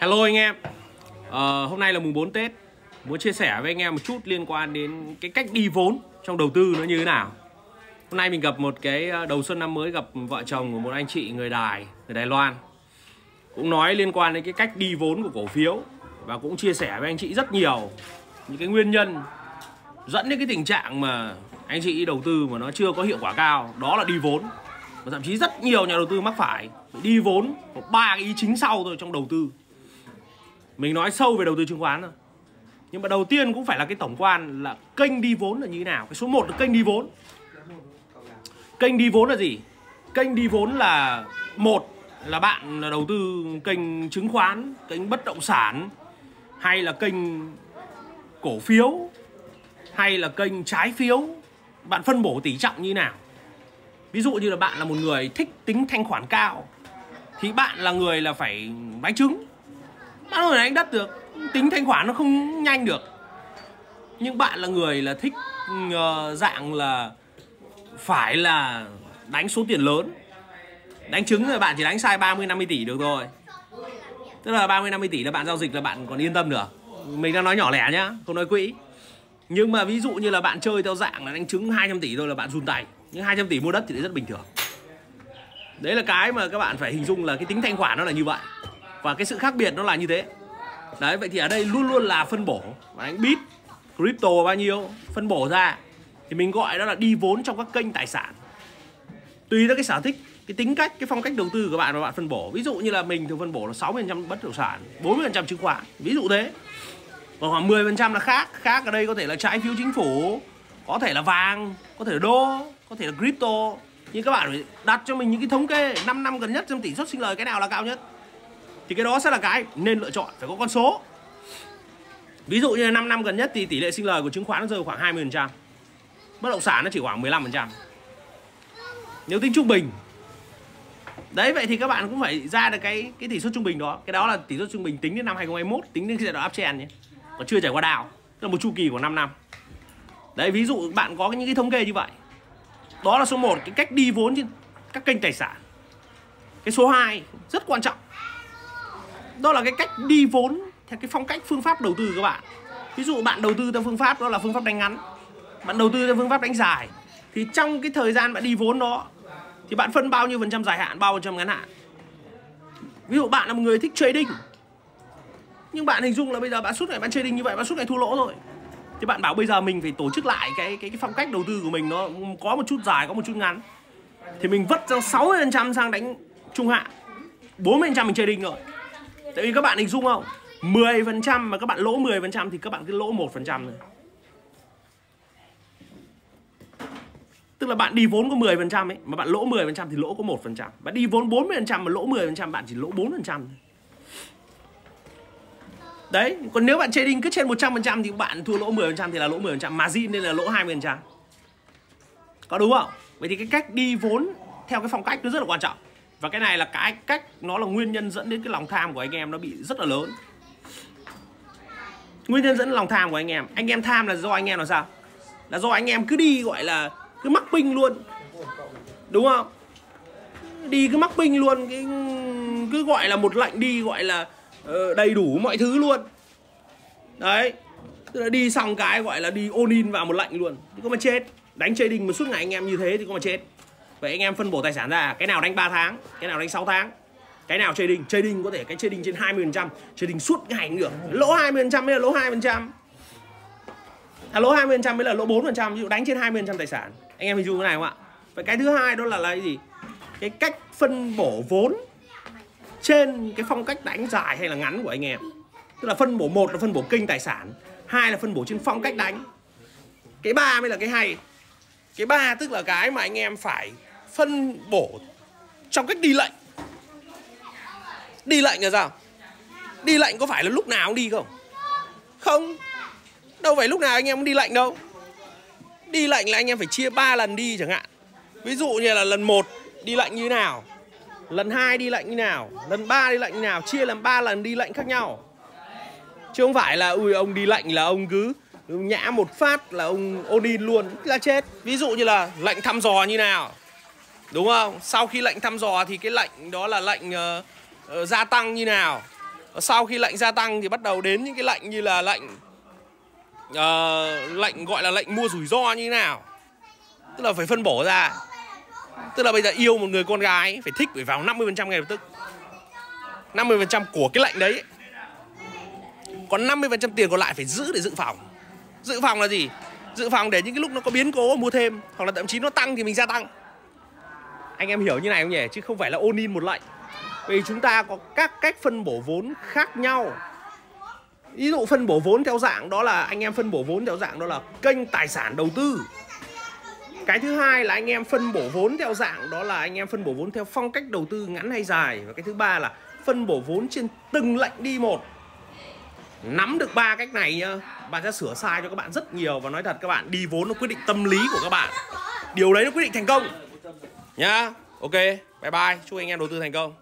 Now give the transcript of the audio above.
Hello anh em. Hôm nay là mùng 4 Tết. Muốn chia sẻ với anh em một chút liên quan đến cái cách đi vốn trong đầu tư nó như thế nào. Hôm nay mình gặp một cái đầu xuân năm mới, gặp vợ chồng của một anh chị người Đài Loan. Cũng nói liên quan đến cái cách đi vốn của cổ phiếu. Và cũng chia sẻ với anh chị rất nhiều những cái nguyên nhân dẫn đến cái tình trạng mà anh chị đầu tư mà nó chưa có hiệu quả cao. Đó là đi vốn. Và thậm chí rất nhiều nhà đầu tư mắc phải đi vốn có 3 cái ý chính sau thôi trong đầu tư. Mình nói sâu về đầu tư chứng khoán thôi. Nhưng mà đầu tiên cũng phải là cái tổng quan là kênh đi vốn là như thế nào. Cái số 1 là kênh đi vốn. Kênh đi vốn là gì? Kênh đi vốn là một là bạn là đầu tư kênh chứng khoán, kênh bất động sản, hay là kênh cổ phiếu, hay là kênh trái phiếu. Bạn phân bổ tỷ trọng như thế nào? Ví dụ như là bạn là một người thích tính thanh khoản cao thì bạn là người là phải bánh trứng. Bạn không thể đánh đất được, tính thanh khoản nó không nhanh được. Nhưng bạn là người là thích dạng là phải là đánh số tiền lớn. Đánh trứng rồi bạn chỉ đánh sai 30-50 tỷ được rồi. Tức là 30-50 tỷ là bạn giao dịch là bạn còn yên tâm được. Mình đang nói nhỏ lẻ nhá, không nói quỹ. Nhưng mà ví dụ như là bạn chơi theo dạng là đánh trứng 200 tỷ thôi là bạn run tay. Nhưng 200 tỷ mua đất thì rất bình thường. Đấy là cái mà các bạn phải hình dung là cái tính thanh khoản nó là như vậy. Và cái sự khác biệt nó là như thế. Đấy, vậy thì ở đây luôn luôn là phân bổ. Và đánh bit, crypto bao nhiêu, phân bổ ra. Thì mình gọi đó là đi vốn trong các kênh tài sản. Tùy theo cái sở thích, cái tính cách, cái phong cách đầu tư của bạn và bạn phân bổ. Ví dụ như là mình thường phân bổ là 60% bất động sản, 40% chứng khoán. Ví dụ thế. Còn khoảng 10% là khác. Khác ở đây có thể là trái phiếu chính phủ, có thể là vàng, có thể là đô, có thể là crypto. Nhưng các bạn phải đặt cho mình những cái thống kê 5 năm gần nhất trong tỷ suất sinh lời cái nào là cao nhất. Thì cái đó sẽ là cái nên lựa chọn, phải có con số. Ví dụ như là 5 năm gần nhất thì tỷ lệ sinh lời của chứng khoán nó rơi khoảng 20%. Bất động sản nó chỉ khoảng 15%. Nếu tính trung bình. Đấy, vậy thì các bạn cũng phải ra được cái tỷ suất trung bình đó. Cái đó là tỷ suất trung bình tính đến năm 2021, tính đến giai đoạn uptrend nhé. Còn chưa trải qua đào, tức là một chu kỳ của 5 năm. Đấy, ví dụ bạn có những cái thống kê như vậy. Đó là số 1, cái cách đi vốn trên các kênh tài sản. Cái số 2 rất quan trọng. Đó là cái cách đi vốn theo cái phong cách phương pháp đầu tư của các bạn. Ví dụ bạn đầu tư theo phương pháp đó là phương pháp đánh ngắn, bạn đầu tư theo phương pháp đánh dài. Thì trong cái thời gian bạn đi vốn đó thì bạn phân bao nhiêu phần trăm dài hạn, bao nhiêu phần trăm ngắn hạn. Ví dụ bạn là một người thích trading, nhưng bạn hình dung là bây giờ bạn suốt ngày bạn trading như vậy, bạn suốt ngày thua lỗ rồi. Thì bạn bảo bây giờ mình phải tổ chức lại cái phong cách đầu tư của mình, nó có một chút dài, có một chút ngắn. Thì mình vất ra 60% sang đánh trung hạn, 40% mình trading rồi. Tại vì các bạn hình dung không, 10% mà các bạn lỗ 10% thì các bạn cứ lỗ 1% thôi. Tức là bạn đi vốn có 10% ấy, mà bạn lỗ 10% thì lỗ có 1%. Bạn đi vốn 40% mà lỗ 10%, bạn chỉ lỗ 4%. Đấy, còn nếu bạn trading cứ trên 100% thì bạn thua lỗ 10% thì là lỗ 10%, margin nên là lỗ 20%. Có đúng không? Vậy thì cái cách đi vốn theo cái phong cách nó rất là quan trọng. Và cái này là cái cách, nó là nguyên nhân dẫn đến cái lòng tham của anh em nó bị rất là lớn. Nguyên nhân dẫn đến lòng tham của anh em. Anh em tham là do anh em là sao? Là do anh em cứ đi gọi là cứ mắc pinh luôn. Đúng không? Đi cứ mắc pinh luôn, cứ gọi là một lệnh đi gọi là đầy đủ mọi thứ luôn. Đấy. Tức là đi xong cái gọi là đi all in vào một lệnh luôn. Thì có mà chết. Đánh trading mà suốt ngày anh em như thế thì có mà chết. Vậy anh em phân bổ tài sản ra, cái nào đánh 3 tháng, cái nào đánh 6 tháng. Cái nào trading, trading có thể cái trading trên 20%, trading suốt ngày cũng được. Lỗ 20% mới là lỗ 2%. Lỗ 20% mới là lỗ 4%, ví dụ đánh trên 20% tài sản. Anh em hình dung cái này không ạ? Vậy cái thứ hai đó là cái gì? Cái cách phân bổ vốn trên cái phong cách đánh dài hay là ngắn của anh em. Tức là phân bổ, một là phân bổ kênh tài sản, hai là phân bổ trên phong cách đánh. Cái ba mới là cái hay. Cái ba tức là cái mà anh em phải phân bổ trong cách đi lệnh. Đi lệnh là sao? Đi lệnh có phải là lúc nào cũng đi không? Không. Đâu phải lúc nào anh em cũng đi lệnh đâu. Đi lệnh là anh em phải chia 3 lần đi chẳng hạn. Ví dụ như là lần 1 đi lệnh như thế nào, lần 2 đi lệnh như nào, lần 3 đi lệnh như nào, chia làm 3 lần đi lệnh khác nhau. Chứ không phải là ui ông đi lệnh là ông cứ nhã một phát là ông all in luôn là chết. Ví dụ như là lệnh thăm dò như nào, đúng không? Sau khi lệnh thăm dò thì cái lệnh đó là lệnh gia tăng như nào. Sau khi lệnh gia tăng thì bắt đầu đến những cái lệnh như là lệnh gọi là lệnh mua rủi ro như thế nào. Tức là phải phân bổ ra. Tức là bây giờ yêu một người con gái phải thích phải vào 50% ngay lập tức. 50% của cái lệnh đấy. Còn 50% tiền còn lại phải giữ để dự phòng. Dự phòng là gì? Dự phòng để những cái lúc nó có biến cố mua thêm, hoặc là thậm chí nó tăng thì mình gia tăng. Anh em hiểu như này không nhỉ? Chứ không phải là all in một lệnh. Vì chúng ta có các cách phân bổ vốn khác nhau. Ví dụ phân bổ vốn theo dạng đó là anh em phân bổ vốn theo dạng đó là kênh tài sản đầu tư. Cái thứ hai là anh em phân bổ vốn theo dạng đó là anh em phân bổ vốn theo phong cách đầu tư ngắn hay dài. Và cái thứ ba là phân bổ vốn trên từng lệnh đi một. Nắm được 3 cách này nhá, bạn sẽ sửa sai cho các bạn rất nhiều. Và nói thật các bạn, đi vốn nó quyết định tâm lý của các bạn. Điều đấy nó quyết định thành công nhá. Ok, bye bye, chúc anh em đầu tư thành công.